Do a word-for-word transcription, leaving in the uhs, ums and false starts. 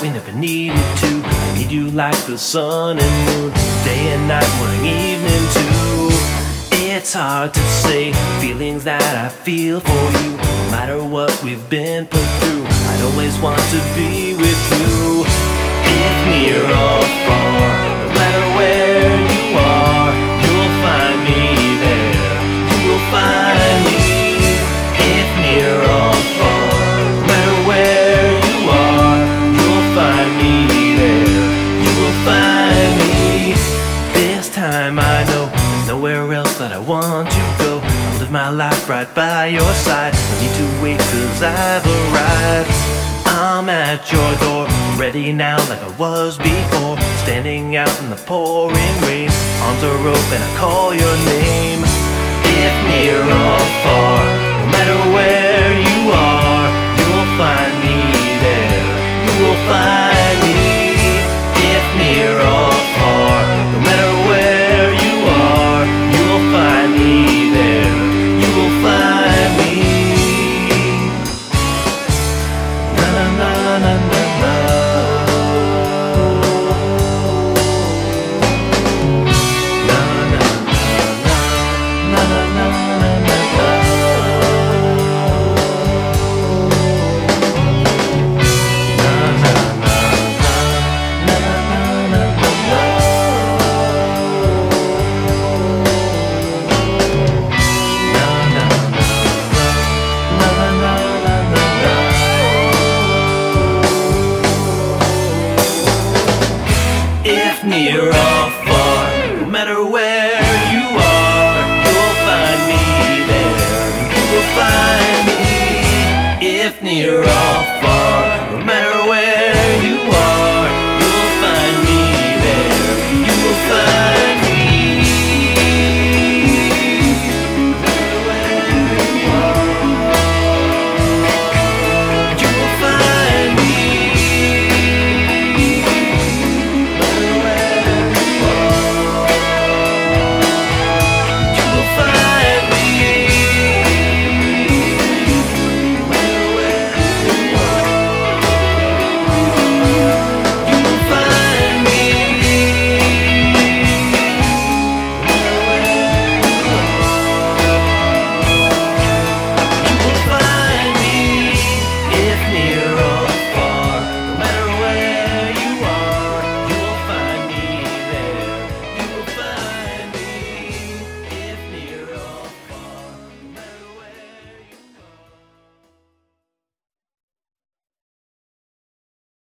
something if I needed to. I need you like the sun and moon, day and night, morning, evening too. It's hard to say feelings that I feel for you. No matter what we've been put through, I'd always want to be with you. If near or far, no matter where you are, you'll find me there. You will find me. If near or far, no matter where you are, you'll find me there. You will find me. This time I know there's nowhere else that I want to go. I'll live my life right by your side. No need to wait 'cause I've arrived. I'm at your door, ready now like I was before. Standing out in the pouring rain, arms are open, I call your name. If near or far, no matter where you are, you will find me there. You will find me. If near or far, no matter where you are, you will find me there. You will find me. Na na na na na na. Na na na na na na na na na. Na na na na na na na na. Na na na na na na na. If near or far, no matter where you are, you'll find me there. You will find me. If near or